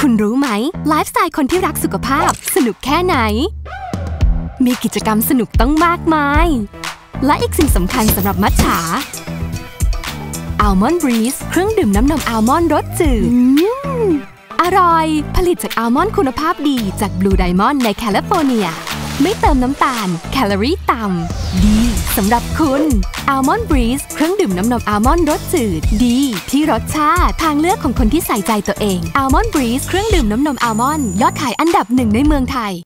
คุณรู้ไหมไลฟ์สไตล์คนที่รักสุขภาพสนุกแค่ไหนมีกิจกรรมสนุกต้องมากมายและอีกสิ่งสำคัญสำหรับมัทฉาอัลมอนด์บรีซเครื่องดื่มน้ำนมอัลมอนด์รสจืดอร่อยผลิตจากอัลมอนด์คุณภาพดีจากบลูไดมอนด์ในแคลิฟอร์เนียไม่เติมน้ำตาลแคลอรี่ต่ำดีสำหรับคุณอัลมอนด์บรีซเครื่องดื่มน้ำนมอัลมอนด์รสจืดดีที่รสชาติทางเลือกของคนที่ใส่ใจตัวเองอัลมอนด์บรีซเครื่องดื่มน้ำนมอัลมอนด์ยอดขายอันดับ 1ในเมืองไทย